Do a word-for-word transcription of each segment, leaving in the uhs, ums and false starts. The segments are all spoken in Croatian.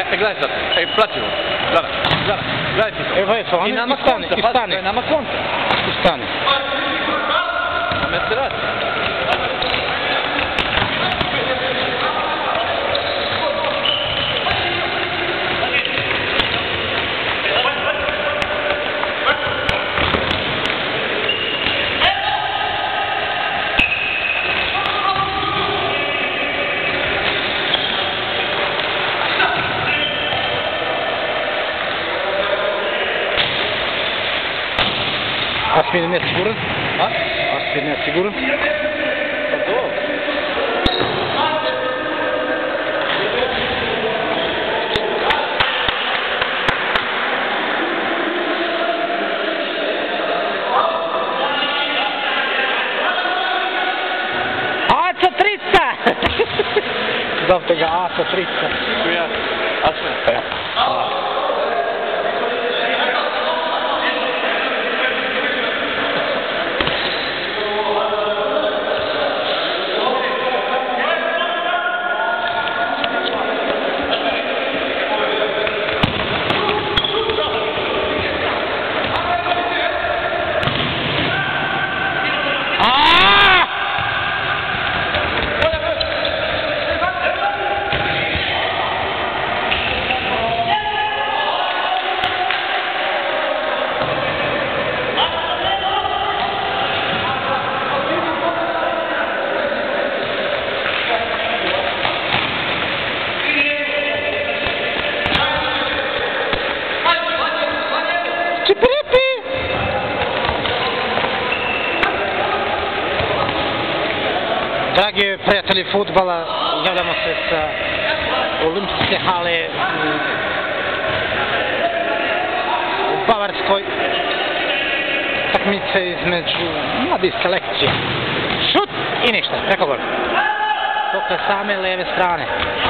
E, gledaj sad, ej, prati ovo, gledaj, gledaj, gledaj ti to. Evo je, to, I nama i stani, kontra, i pazi, stani. to je nama kontra. I stani. A me se radi. Asmir ne siguran? A? Asmir ne siguran? Pa dobro. Aca trica! Zovte ga Aca trica. Tu ja, a sve? Ja. Dragi prijatelji fudbala, javljamo se sa olimpijske hale u Bavarskoj. Takmice između mladih selekcija. Šut i ništa, preko gol. Dokle same leve strane.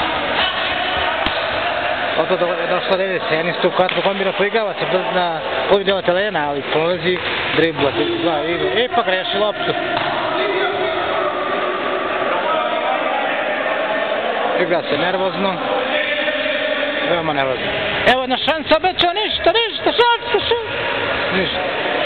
Oto je došla redica, jedni su kratko kombina poigrava se na ovi deo terena, ali prolazi dribla, dva igra. Ipak reši loptu. Igra se nervozno, veoma nervozno. Evo jedna šansa, obećao, ništa, ništa, šansa, šansa, ništa.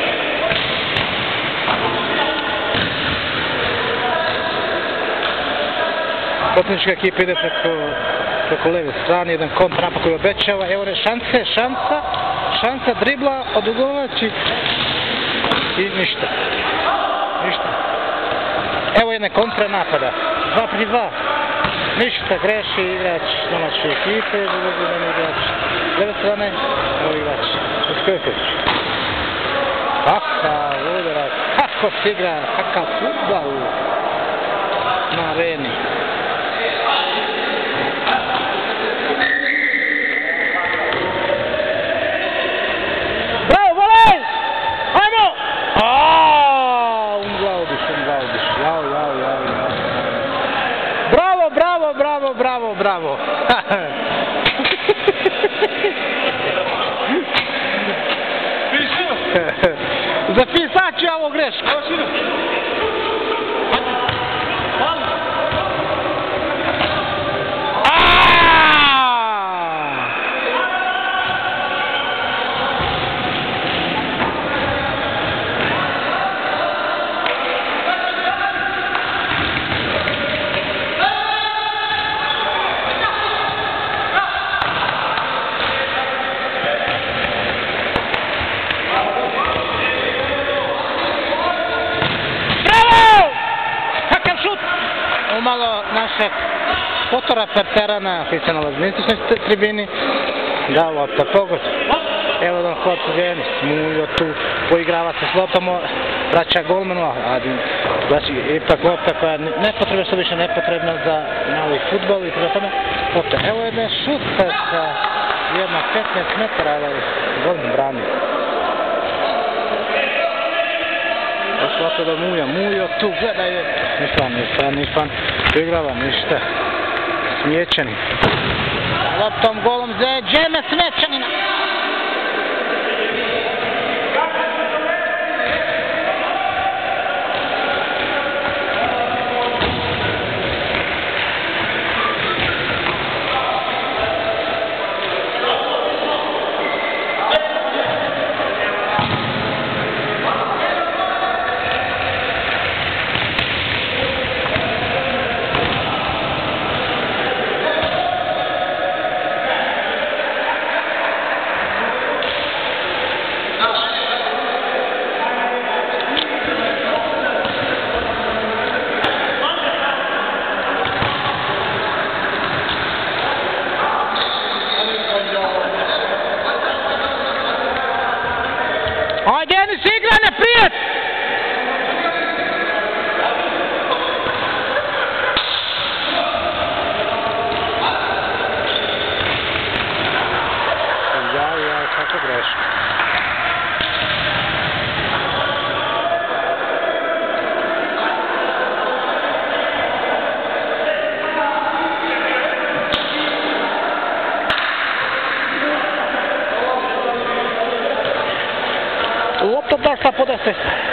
Protivnička ekipa ide preko, preko leve strane, jedan kontranapak koji obećava, evo ne šanse, šansa, šansa, dribla, odugovači i ništa, ništa. Evo jedne kontranapada, dva protiv dva. Ništa, greši igrač domaće ekipe, drugi nam igrač s leve strane, evo igrač Uskojković. Kakav udarac, kako se igra, kakav fudbal na areni. Bravo, volej! Ajmo! Aaaa, un glaudiš, un glaudiš, jao, jao, jao, jao. Bravo, bravo, bravo, bravo, bravo. Zapisat ću ovo grešku. Malo našeg Kotora Perterana koji se nalazi na istočnoj tribini. Da, lopta pogod. Evo jedan hod u Veni, Mujo tu poigrava se s loptom, vraća golmanu, a znači ipak lopta koja nepotrebna, što više nepotrebna za mali fudbal i prema tome lopta. Evo jedna šutka sa jedna petnaest metara, ali golman brani. Lopta do Muja, Mujo tu, gledaj, nisam, nisam, nisam, igrava ništa, Smječanin. Loptom golom za Džeme Smječanina. Ajde, Enis, igra, ne prijet! Ja, ja, kako greška. Lopta došla po deset.